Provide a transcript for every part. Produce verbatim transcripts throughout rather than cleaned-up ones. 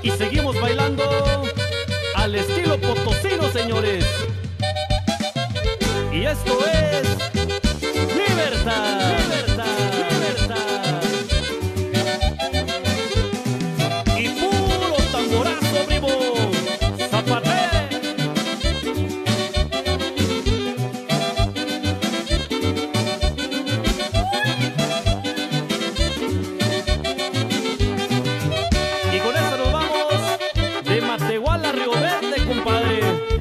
Y seguimos bailando al estilo potosino, señores. Y esto es Libertad, Libertad, Libertad. Y puro tamborazo, primo. Zapate. Y con esto nos vamos de Matehuala a Río Verde, compadre.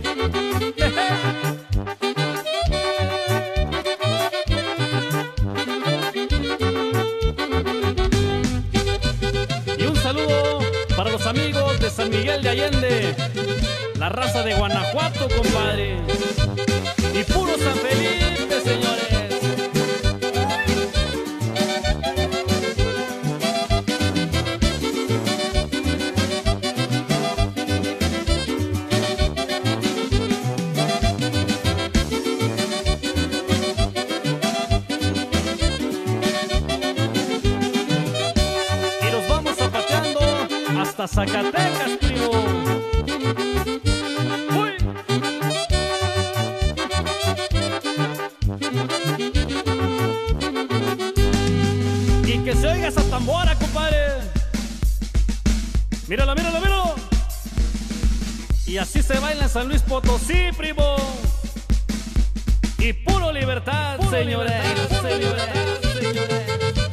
Y un saludo para los amigos de San Miguel de Allende, la raza de Guanajuato, compadre. Y puro San Felipe, señores. Y nos vamos zapateando hasta Zacatecas, primo. ¡Uy! Y que se oiga esa tambora, compadre. Míralo, míralo, míralo. Y así se baila en San Luis Potosí, primo. Y puro libertad, puro señores, libertad, puro señores, libertad, señores.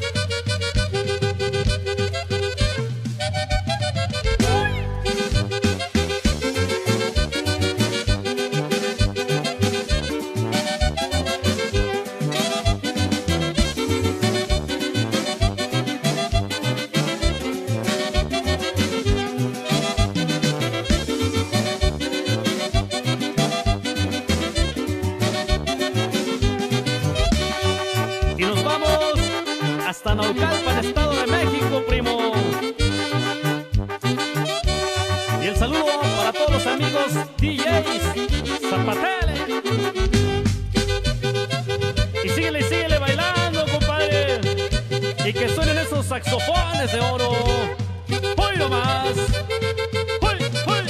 Y nos vamos hasta Naucalpan, Estado de México, primo. Y el saludo para todos los amigos D Js, zapateles. Y síguele, síguele bailando, compadre. Y que suenen esos saxofones de oro. ¡Hoy nomás! ¡Hoy, hoy!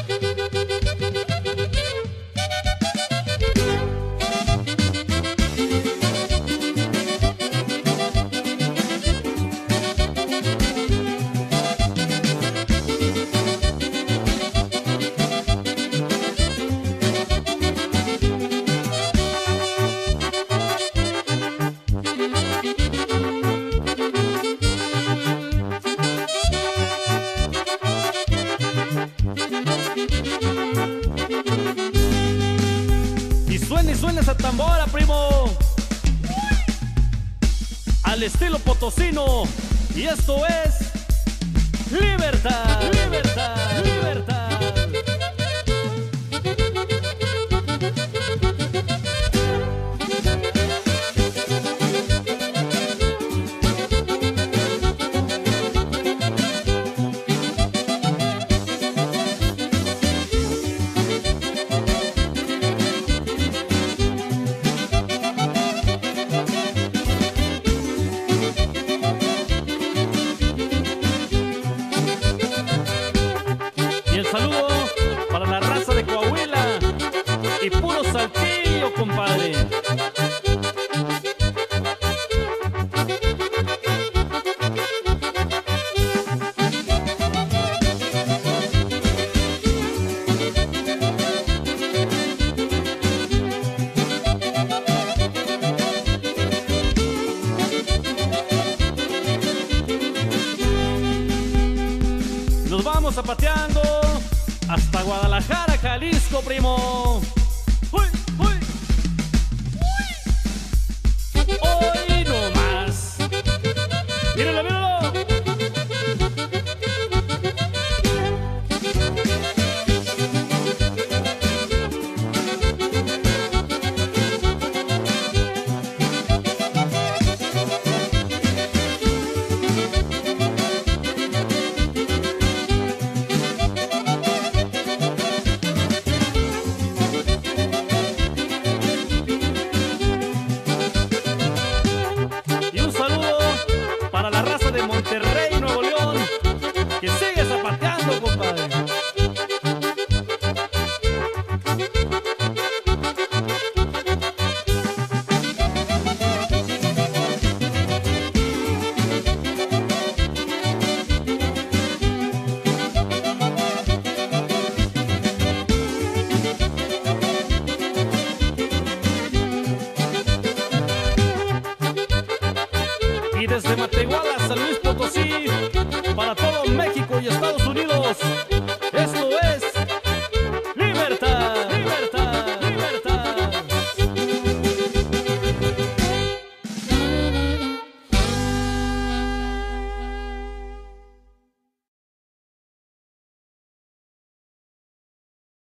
Y suena y suena esa tambora, primo, al estilo potosino. Y esto es Libertad, Libertad, Libertad. Y el saludo para la raza de Coahuila y puro Saltillo, compadre. Nos vamos zapateando hasta Guadalajara, Jalisco, primo. ¡Uy, uy! ¡Uy! ¡Hoy no más! ¡Míralo, míralo! Y un saludo para la raza de mundo, compadre. Y desde Matehuala, San Luis Potosí,